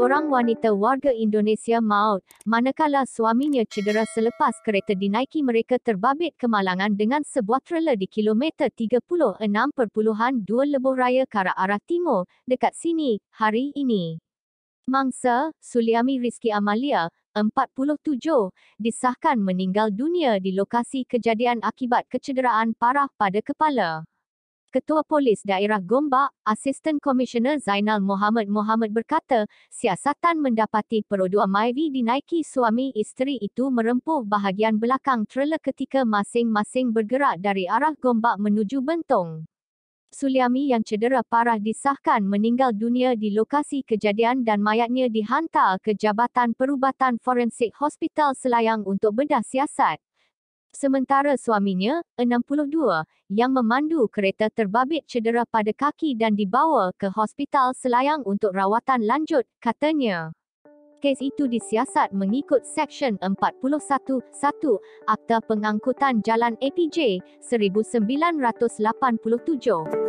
Seorang wanita warga Indonesia maut, manakala suaminya cedera selepas kereta dinaiki mereka terbabit kemalangan dengan sebuah trailer di kilometer 36.2 lebuh raya Karak arah timur, dekat sini, hari ini. Mangsa, Suliami Rizky Amalia, 47, disahkan meninggal dunia di lokasi kejadian akibat kecederaan parah pada kepala. Ketua Polis Daerah Gombak, Asisten Komisioner Zainal Muhammad berkata, siasatan mendapati perodua Myvi dinaiki suami isteri itu merempuh bahagian belakang trailer ketika masing-masing bergerak dari arah Gombak menuju Bentong. Suliami yang cedera parah disahkan meninggal dunia di lokasi kejadian dan mayatnya dihantar ke Jabatan Perubatan Forensik Hospital Selayang untuk bedah siasat. Sementara suaminya, 62, yang memandu kereta terbabit cedera pada kaki dan dibawa ke Hospital Selayang untuk rawatan lanjut, katanya. Kes itu disiasat mengikut Seksyen 41(1) Akta Pengangkutan Jalan APJ 1987.